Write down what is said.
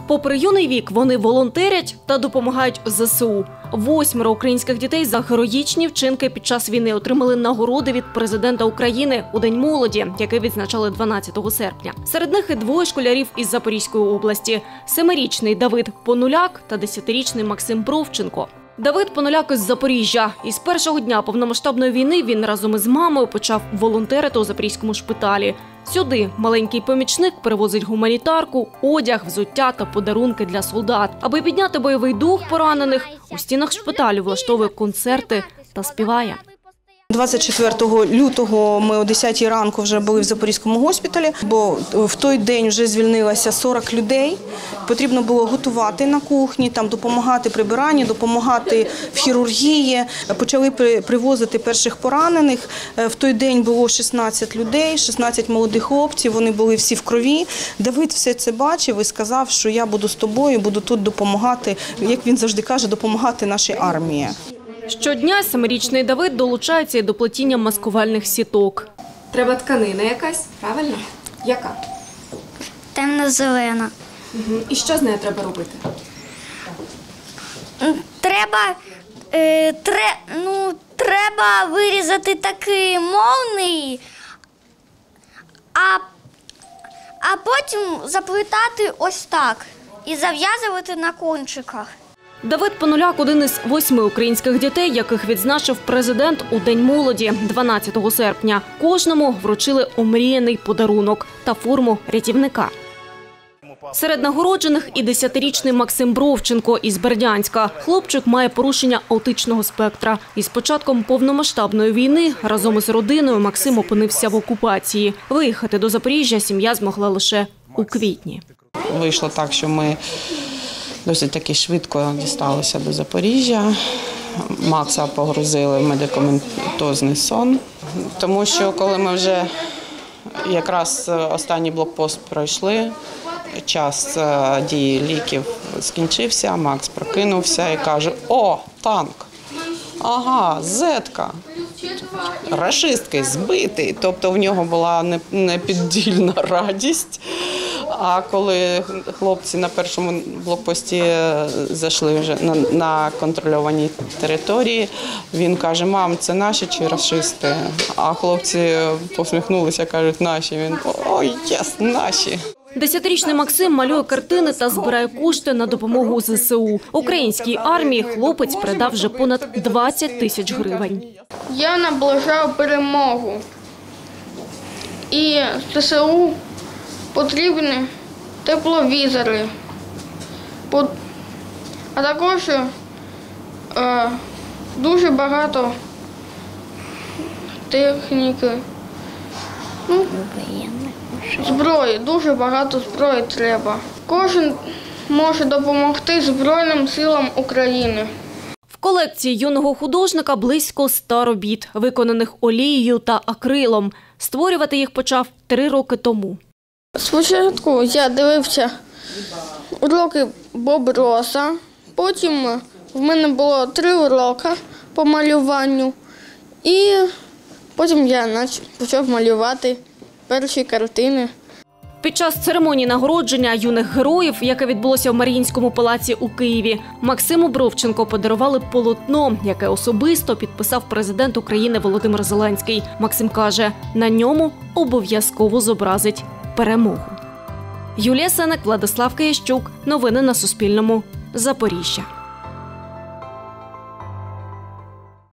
Попри юний вік, вони волонтерять та допомагають ЗСУ. 8 українських дітей за героїчні вчинки під час війни отримали нагороди від президента України у День молоді, який відзначали 12 серпня. Серед них і 2 школярів із Запорізької області – 7-річний Давид Понуляк та 10-річний Максим Бровченко. Давид Понуляк із Запоріжжя. Із першого дня повномасштабної війни він разом із мамою почав волонтерити у Запорізькому шпиталі. Сюди маленький помічник перевозить гуманітарку, одяг, взуття та подарунки для солдат. Аби підняти бойовий дух поранених, у стінах шпиталю влаштовує концерти та співає. 24 лютого ми о 10 ранку вже були в Запорізькому госпіталі, бо в той день вже звільнилося 40 людей. Потрібно було готувати на кухні, там допомагати прибиранні, допомагати в хірургії. Почали привозити перших поранених. В той день було 16 людей, 16 молодих хлопців, вони були всі в крові. Давид все це бачив і сказав, що я буду з тобою, буду тут допомагати, як він завжди каже, допомагати нашій армії. Щодня 7-річний Давид долучається і до плетіння маскувальних сіток. Треба тканина якась, правильно? Яка? Темно-зелена. І що з нею треба робити? Треба вирізати такий молний, а потім заплетати ось так і зав'язувати на кончиках. Давид Понуляк – один із 8 українських дітей, яких відзначив президент у День молоді 12 серпня. Кожному вручили омріяний подарунок та форму рятівника. Серед нагороджених і 10-річний Максим Бровченко із Бердянська. Хлопчик має порушення аутичного спектра. Із початком повномасштабної війни разом із родиною Максим опинився в окупації. Виїхати до Запоріжжя сім'я змогла лише у квітні. Вийшло так, що ми досить таки швидко дісталися до Запоріжжя. Макса погрузили в медикаментозний сон, тому що коли ми вже якраз останній блокпост пройшли, час дії ліків скінчився, Макс прокинувся і каже: «О, танк! Ага, зетка! Рашистки збитий!» Тобто в нього була непіддільна радість. А коли хлопці на першому блокпості зайшли вже на контрольованій території, він каже: «Мам, це наші чи рашисти?» А хлопці посміхнулися, кажуть: «Наші». Він: «Ой, єс, наші». 10-річний Максим малює картини та збирає кошти на допомогу ЗСУ. Українській армії хлопець передав вже понад 20 тисяч гривень. Я наближав перемогу. І ЗСУ потрібні тепловізори, а також дуже багато техніки, зброї, дуже багато зброї треба. Кожен може допомогти Збройним силам України. В колекції юного художника близько 100 робіт, виконаних олією та акрилом. Створювати їх почав 3 роки тому. Спочатку я дивився уроки Боб Роса, потім в мене було 3 уроки по малюванню, і потім я почав малювати перші картини. Під час церемонії нагородження юних героїв, яке відбулося в Маріїнському палаці у Києві, Максиму Бровченко подарували полотно, яке особисто підписав президент України Володимир Зеленський. Максим каже, на ньому обов'язково зобразить перемогу. Юлія Сенек, Владислав Киящук. Новини на Суспільному. Запоріжжя.